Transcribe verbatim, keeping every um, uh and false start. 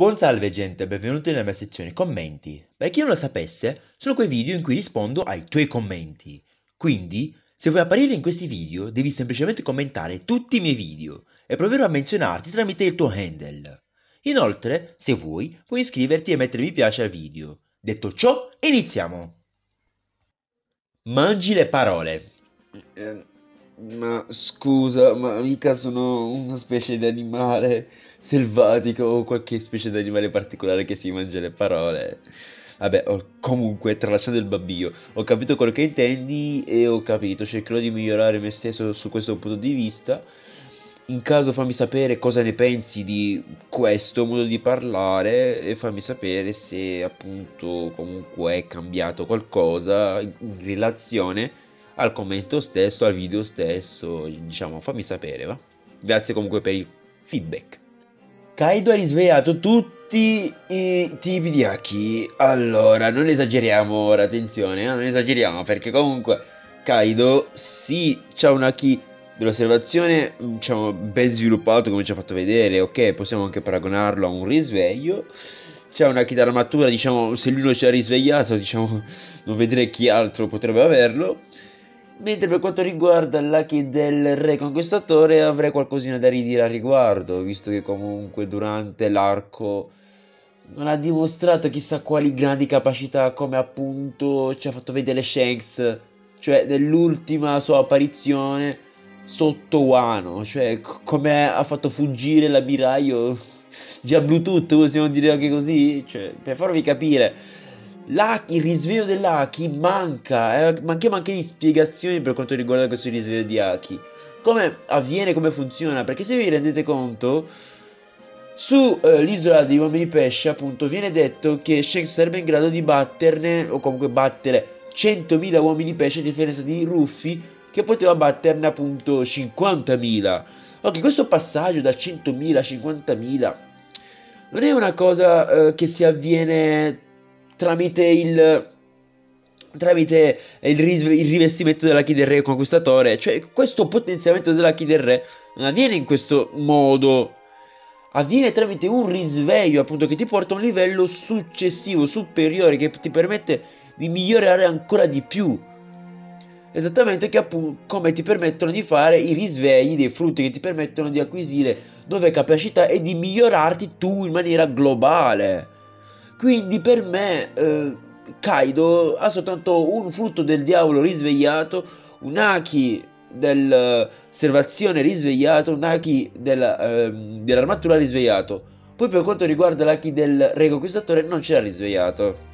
Buon salve gente, benvenuti nella mia sezione commenti. Per chi non lo sapesse, sono quei video in cui rispondo ai tuoi commenti. Quindi, se vuoi apparire in questi video, devi semplicemente commentare tutti i miei video e proverò a menzionarti tramite il tuo handle. Inoltre, se vuoi, puoi iscriverti e mettere mi piace al video. Detto ciò, iniziamo! Mangi le parole. Eh, ma scusa, ma mica sono una specie di animale selvatico o qualche specie di animale particolare che si mangia le parole. Vabbè, ho- comunque, tralasciando il babbio, ho capito quello che intendi e ho capito, cercherò di migliorare me stesso su questo punto di vista. In caso fammi sapere cosa ne pensi di questo modo di parlare e fammi sapere se appunto comunque è cambiato qualcosa in in relazione al commento stesso, al video stesso, diciamo, fammi sapere, va? Grazie comunque per il feedback. Kaido ha risvegliato tutti i tipi di haki. Allora, non esageriamo ora, attenzione, eh, non esageriamo perché comunque Kaido sì, c'ha un haki dell'osservazione, diciamo, ben sviluppato come ci ha fatto vedere, ok, possiamo anche paragonarlo a un risveglio. C'è un haki d'armatura, diciamo, se lui non ci ha risvegliato, diciamo, non vedrei chi altro potrebbe averlo. Mentre per quanto riguarda l'Aki del Re Conquistatore avrei qualcosina da ridire al riguardo, visto che comunque durante l'arco non ha dimostrato chissà quali grandi capacità come appunto ci ha fatto vedere Shanks, cioè nell'ultima sua apparizione sotto Wano, cioè c- come ha fatto fuggire l'ammiraglio via Bluetooth, possiamo dire anche così, cioè per farvi capire. La- il risveglio dell'Aki manca, eh, manchiamo anche di spiegazioni per quanto riguarda questo risveglio di Aki. Come avviene, come funziona? Perché se vi rendete conto, su eh, l'isola degli uomini pesce, appunto, viene detto che Shanks sarebbe in grado di batterne, o comunque battere centomila uomini pesce a differenza di Ruffy, che poteva batterne appunto cinquantamila. Ok, questo passaggio da centomila a cinquantamila non è una cosa eh, che si avviene tramite il tramite il, risve- il rivestimento della Key del Re conquistatore, cioè questo potenziamento della Key del Re non avviene in questo modo, avviene tramite un risveglio appunto che ti porta a un livello successivo, superiore, che ti permette di migliorare ancora di più. Esattamente che appunto come ti permettono di fare i risvegli dei frutti che ti permettono di acquisire nuove capacità e di migliorarti tu in maniera globale. Quindi per me eh, Kaido ha soltanto un frutto del diavolo risvegliato, un Haki dell'osservazione risvegliato, un Haki della, ehm, dell'armatura risvegliato. Poi per quanto riguarda l'Haki del Re Conquistatore non c'era risvegliato.